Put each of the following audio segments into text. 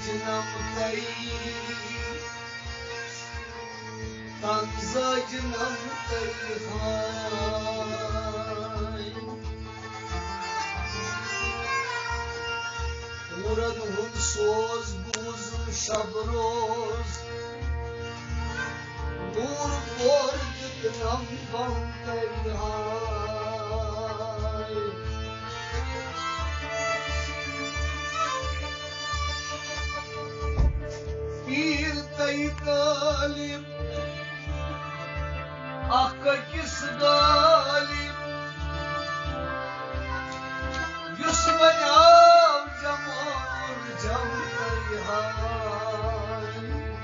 zacnam tay tan zacnam tay hay Uran hun soz buzum şabroz Nur borcunam bantay hay Bir tay galip Akka kis galip Yusmanav jamur jam tay hay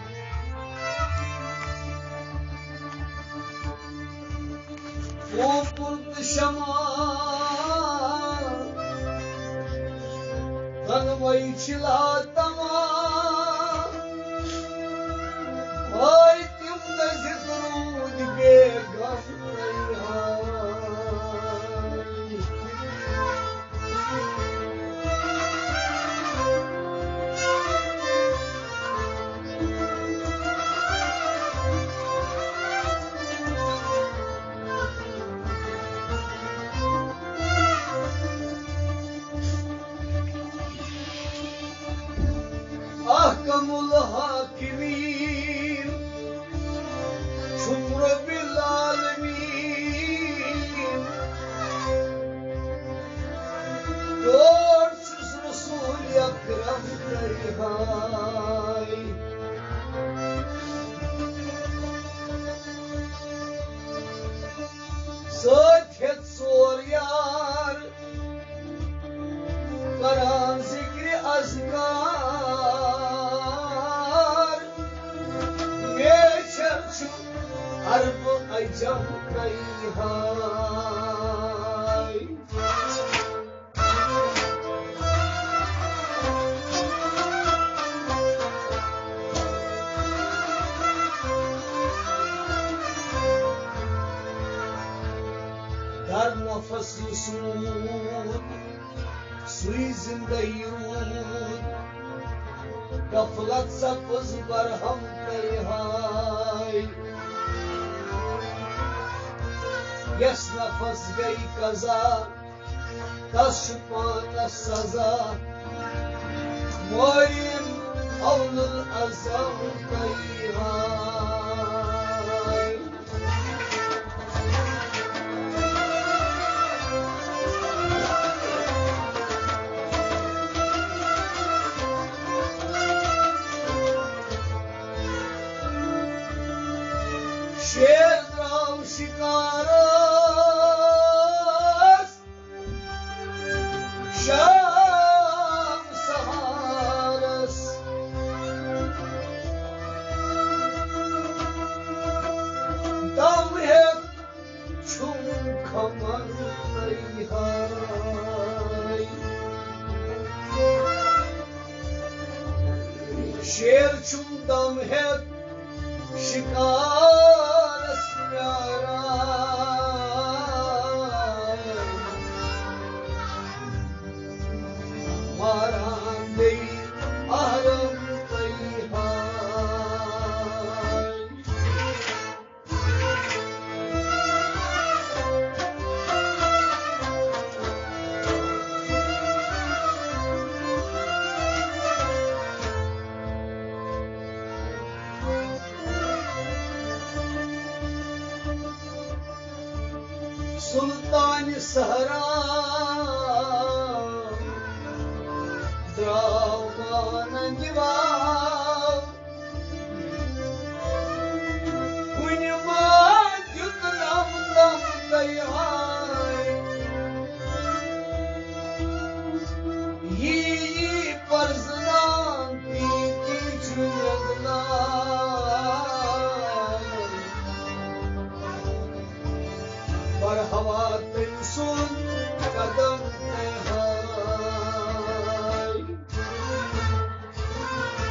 O purt şama Tanvay çila tama Ay timde zikrud begam hay Ahkamul hakimin Şumru bil alemin Dörtsüz Resul Ekrem hay Söthet sor yar Karan zikri azkar Geçer şu harbi aycam tay hay Dar nefesli sud Suy zinde yurud Gaflat sapız barham tay hay Yes nefes gay kaza Tas şüphana saza Muayim avlul azam tay hay Şer drav şikaras Şam saharas Dam hep çum kamar tay hay Şer çum dam hep şikaras yaray Maran değil ahrım tay hay Sultan-ı Sahra Dravan Divav Kunima Yudram Dam Dayhay Yi Parznan Piti Çuyaglar Barhavat sun kadam hay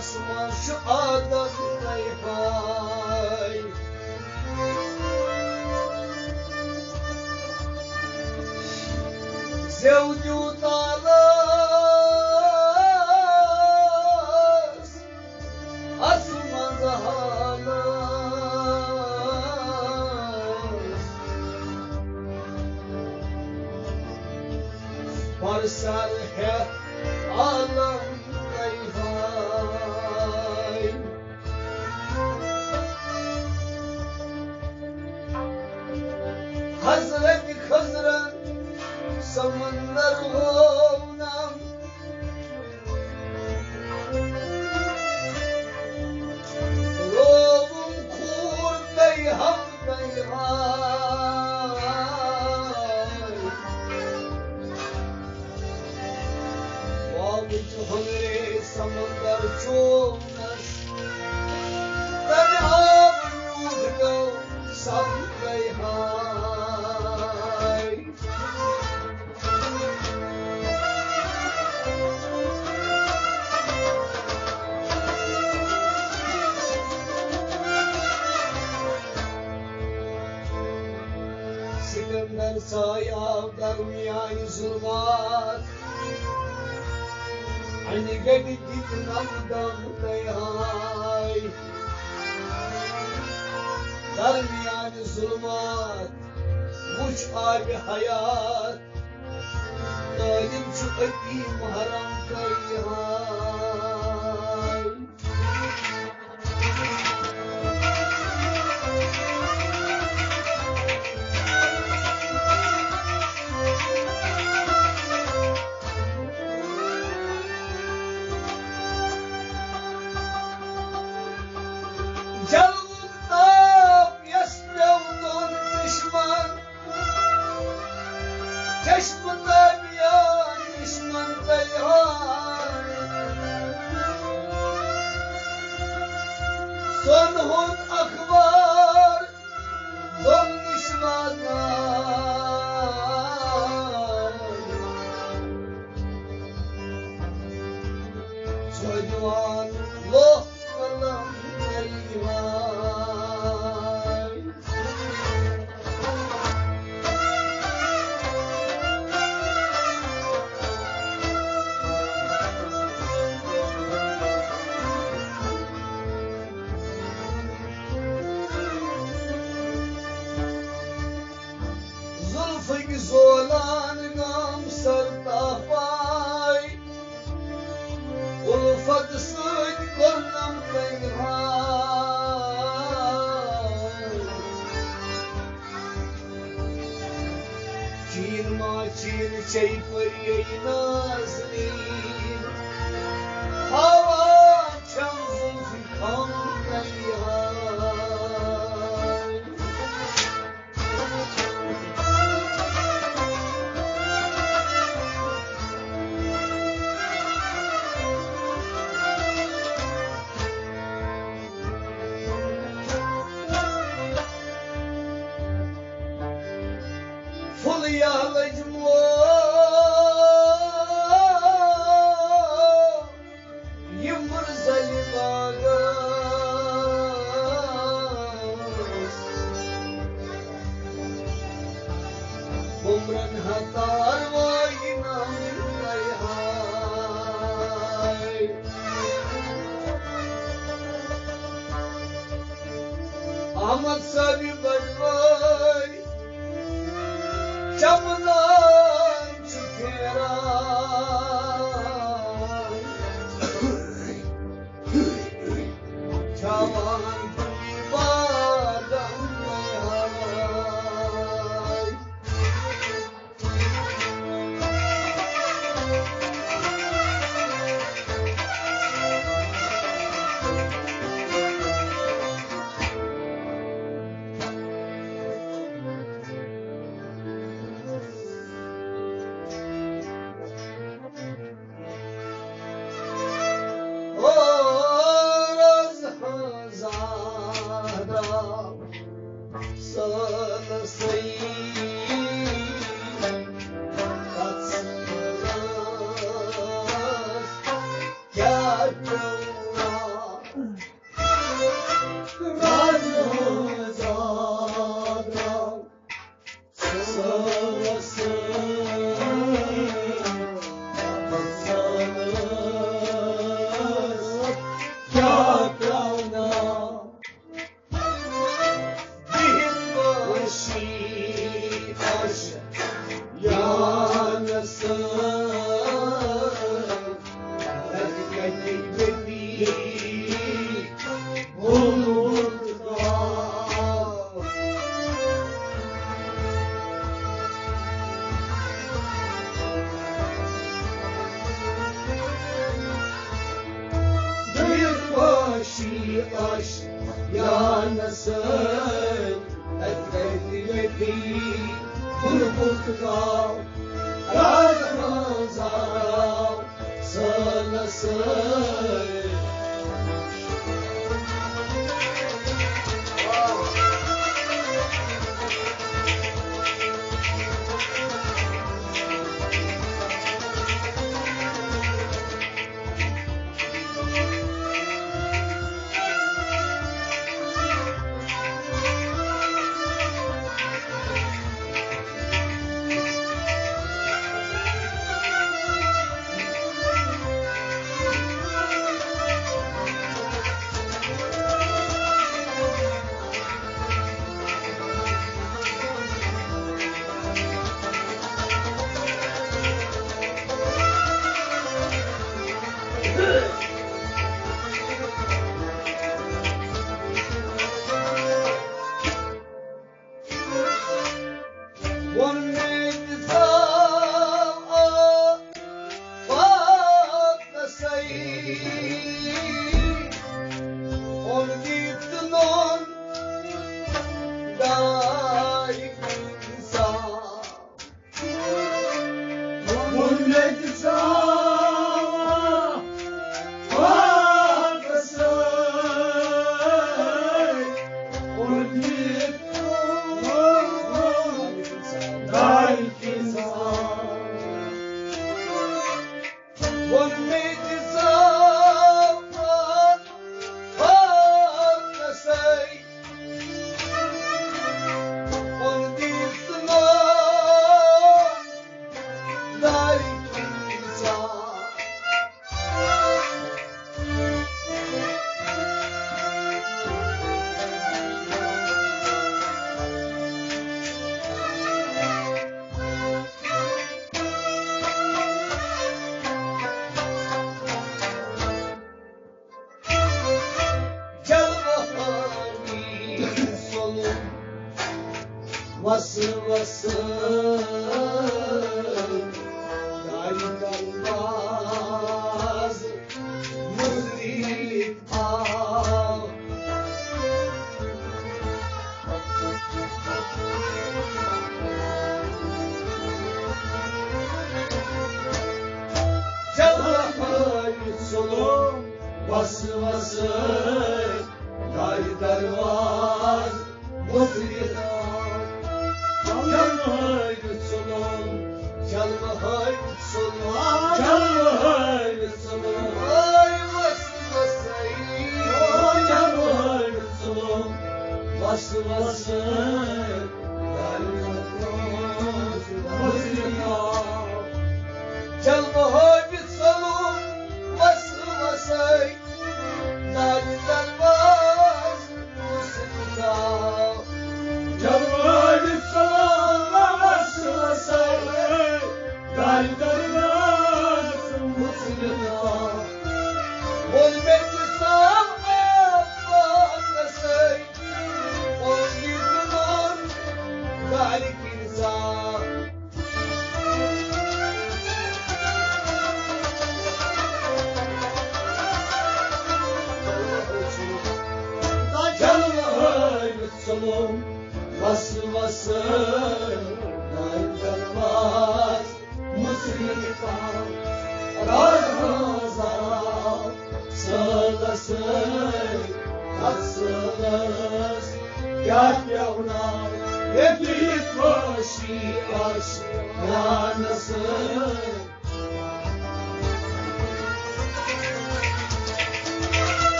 asma şu adam hay. Zevcu talas asma zahalas parsal he alam hay. Hazret Hazret समंदर हो नाम रोगुम खूर कई हम कई वाबुच हमरे समंदर चोनस तनाब रूठ गो सब कई Sinemden saya darmiyan zulmat Hani gedit namdam kayhay Darmiyan zulmat Muç abi hayat Dalim şu ekim haram kayhay Son hud akbar, son nişvanlar Çocuğan loh kalam eyvay Zulfing zolan nam sartafay Ulfat sud kornam kayhay Çin ma çin çey pariyay nazlin Hava çam zulfi kam kayhay Fulya lejmo yimur zalibagas Umran hatar vayinam kayhay Ahmad sabi barvay Çamdan çıkeray Çavan ibadan hay Gel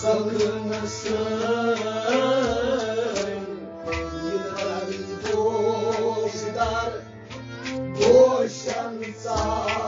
sakınasın. Yıllar boşlar, boşansa.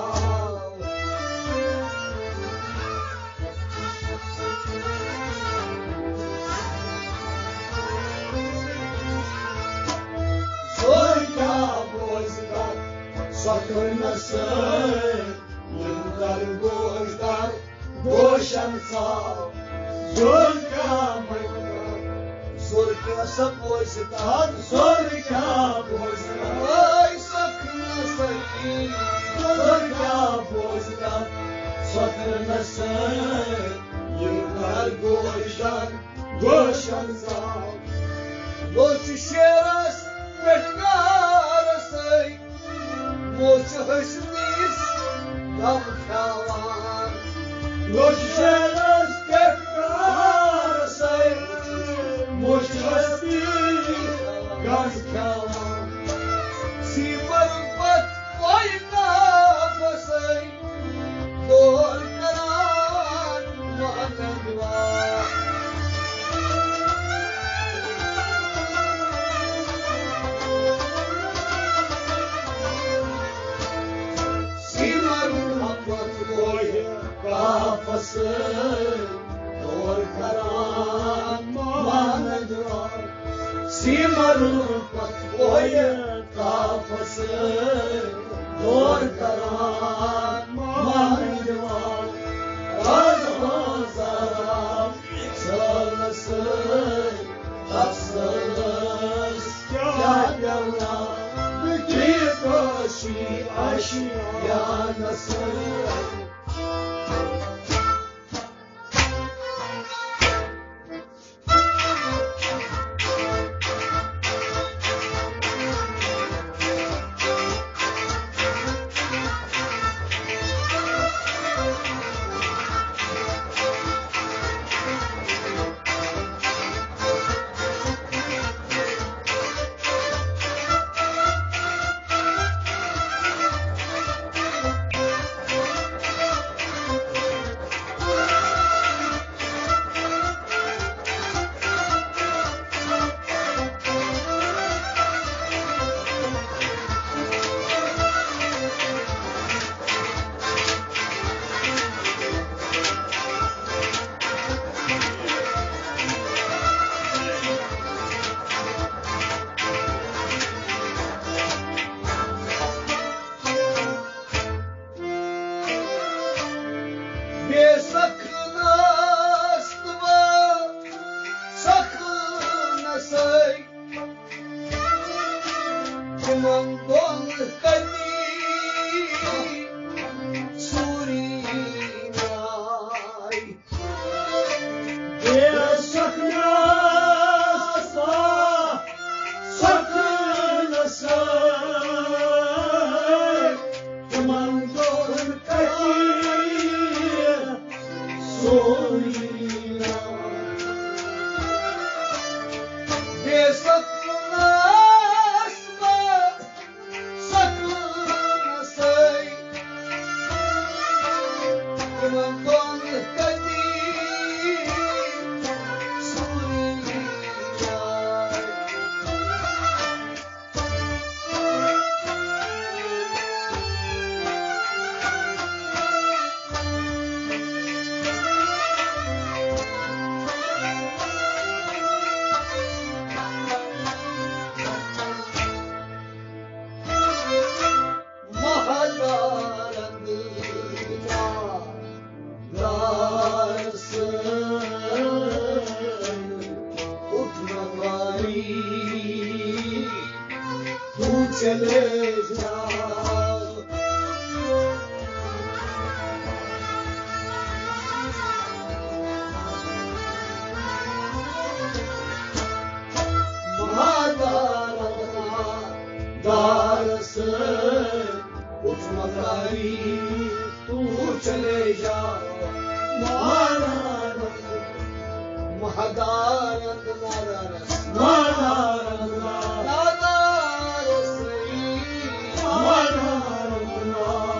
Zorla boşlar, sakınasın. Yıllar boşlar, boşansa. Zorla boşlar, zorlasa boşlar, zorla boşlar. Ay sakınasın. Zorla boşlar, sakınasın. Yıllar boşlar, boşansa. Boşuşeras vergarasay, boşuşnis damkalar. Boşuşeras vergarasay, boşuşnis damkalar. Sivarbat oynafasay, dolkaran manadvar. Kafası korkaran manedvar. Simarın patvoya kafası korkaran manedvar. Azazara sağlasın, taksınız yâyavla. Bir koşu aşyanasın.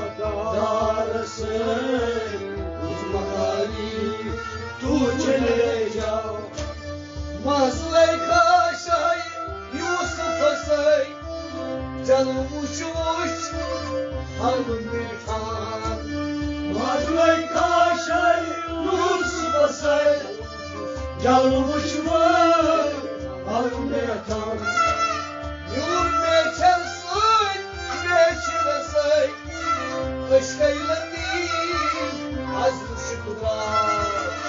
Thank you. Canmış mı almetan Yur meçersin meçeresin Aşk eyledim az şükran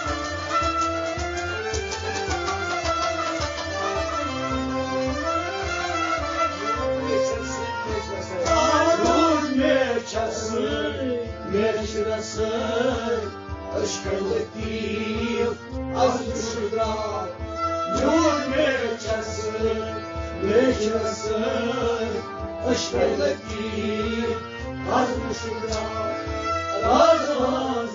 Meçresin aşkırlık değil az düşürdüler Nur meçresin aşkırlık değil az düşürdüler Razı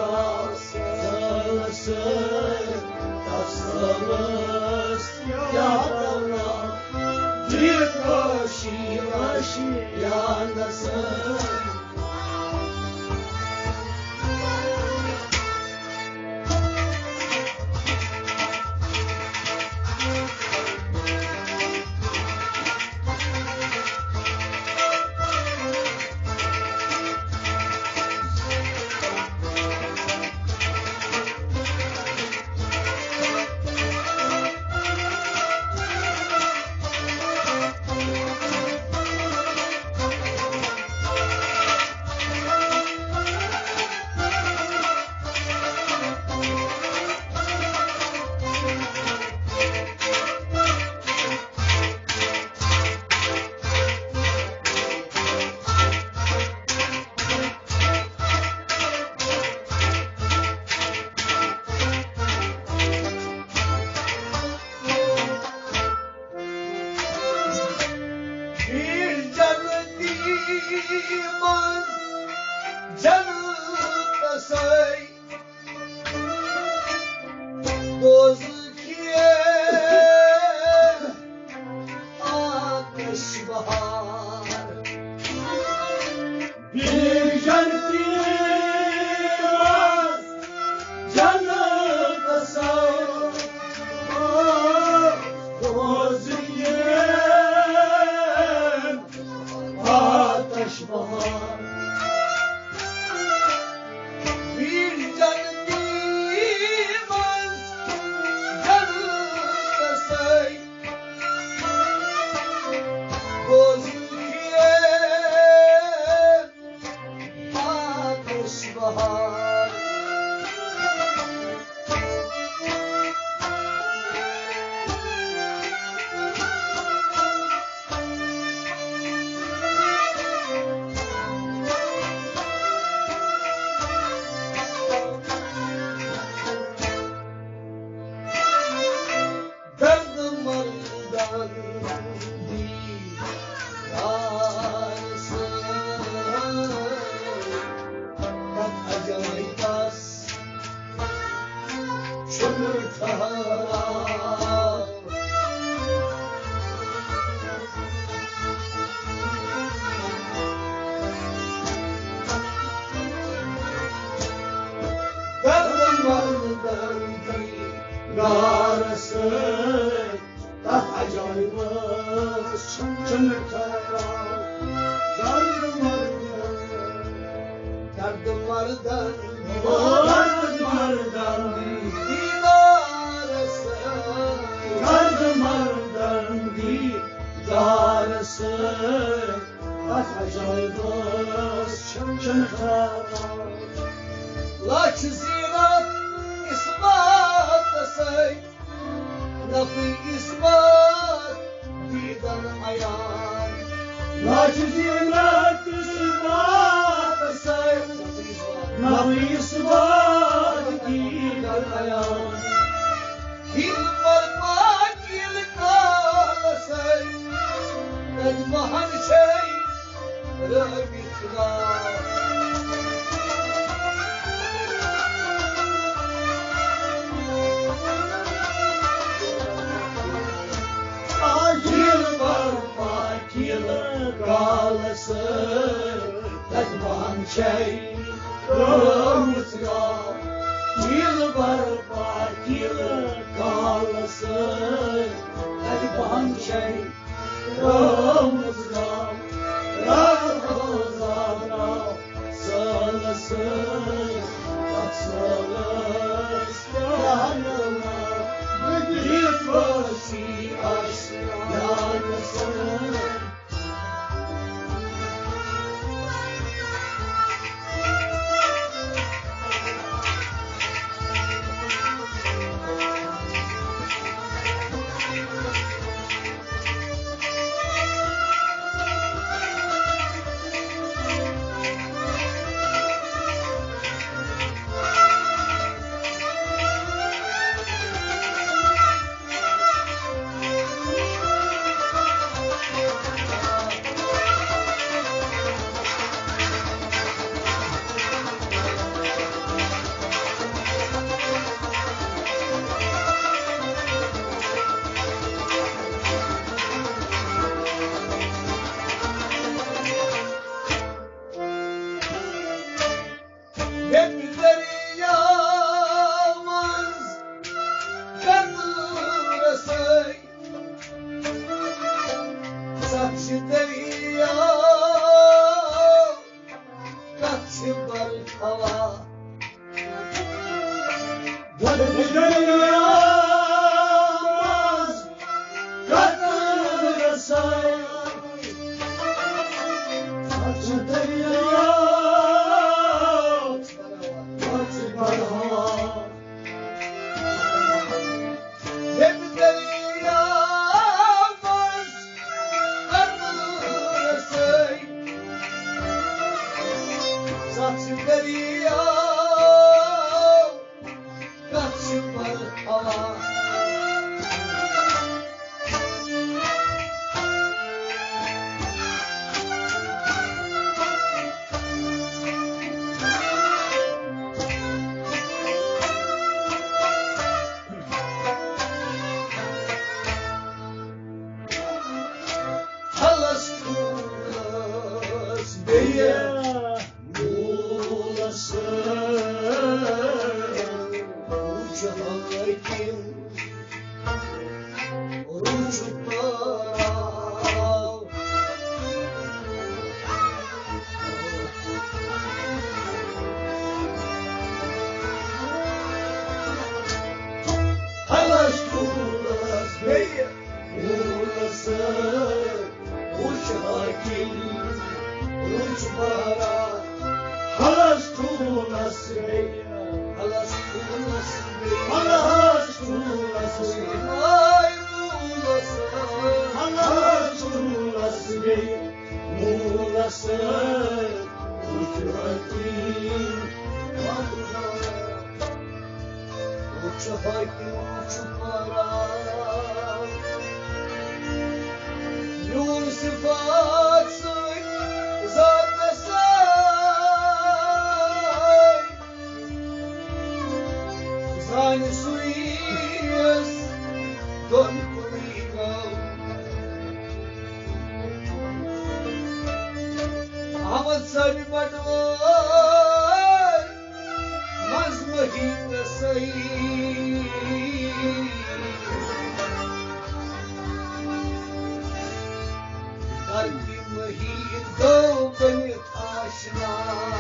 sarılsın taşlarız yalanlar Bir koşu yanasın İman canıma say Dozukiye ateş bahar Bir canıma canıma say Dozukiye bahar Bir canı dimaz canıma say Gözükiye ateş bahar Garasın tak acayibız çınırtayan Dardımlardan didarasın tak acayibız çınırtayan Laç zirat ispat say Lafı ispat didan ayan Laç zirat ispat say Lafı ispat didan ayan Hil varmak yıl kalasay Edmahan şey röbitler Kalasın Edman şey röbitler Yıl barbat yıl kalasın Edman şey röbitler Razazabra salasın Tatsılız yanına sakin uçlara Halaş tuğlas bey uğrası uç hakim uçlara Halaş tuğlas bey Halaş tuğlas bey Halaş tuğlas bey Ay Muğlası Halaş tuğlas bey Muğlası uç hakim uç hakim uçlara Nur sıfat say zat-ı say Zani suyes don kuligam Ahmet sabi madwar mazmahin say Kalbi mahir do beni aşina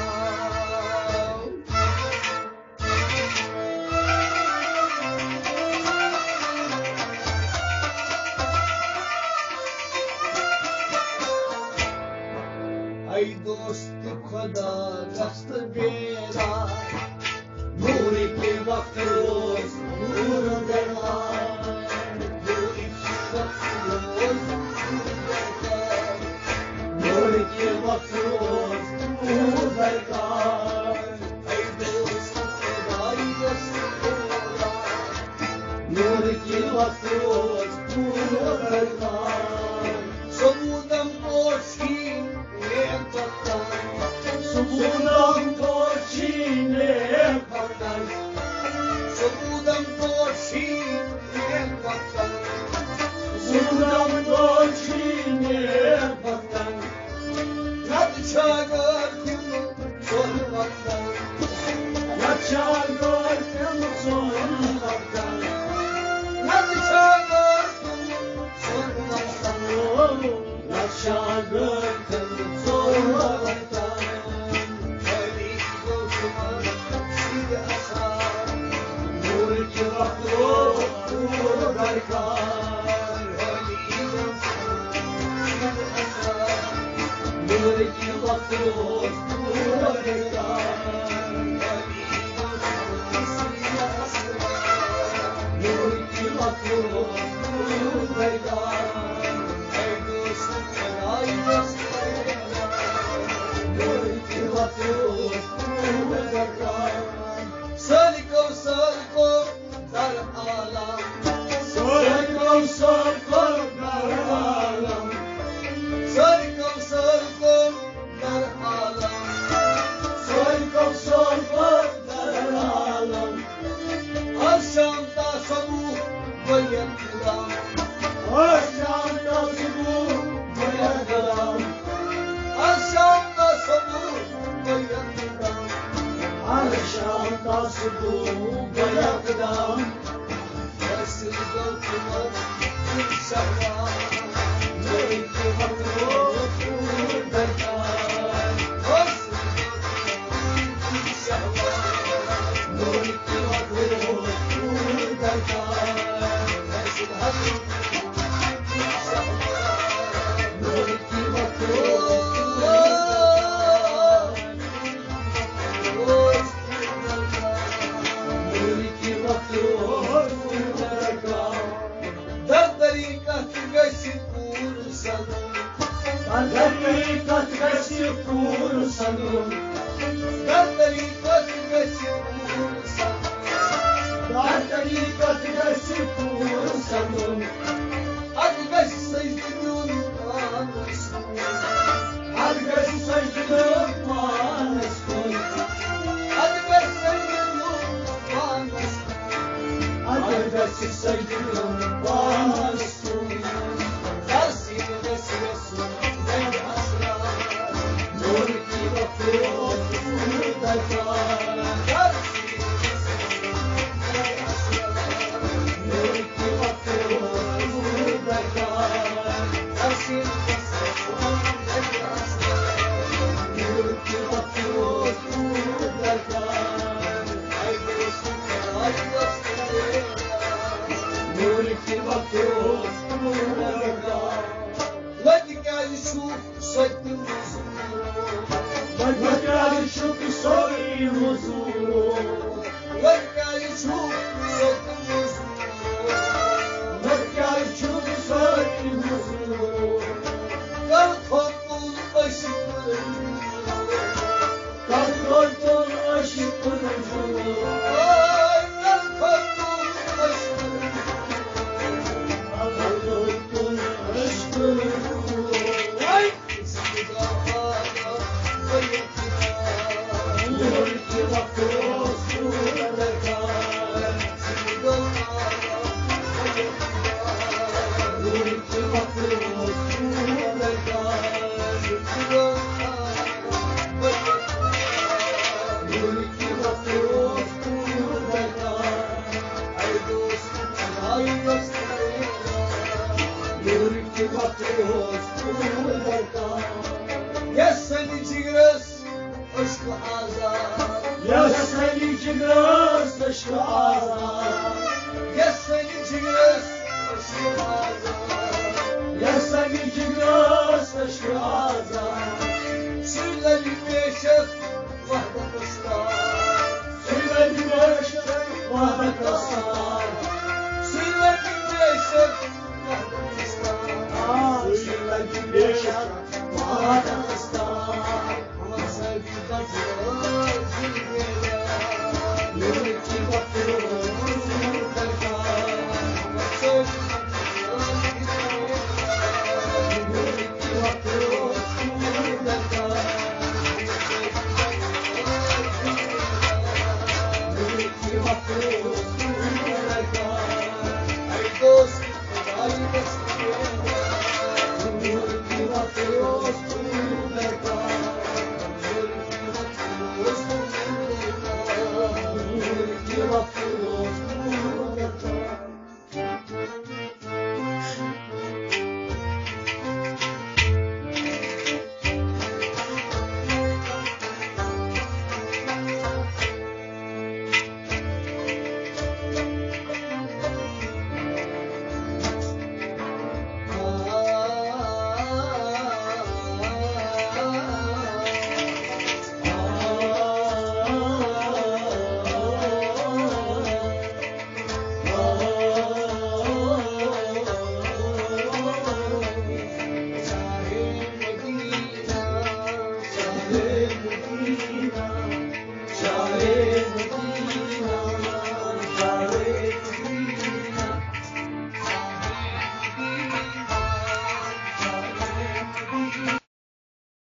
Ay dost khada dast bera Nuri ke vakt roz nur dera Nuri ke vakt roz Nuri ke vakt roz nur dera Ay dost khada dast bera Nuri ke vakt roz nur dera Samudam koshi Subudam koşine kaptan Subudam koşine kaptan Subudam koşine kaptan Nad çağır kim sormaktan Nad çağır kim sormaktan Nad çağır kim sormaktan Nad çağır kim sormaktan Secdum,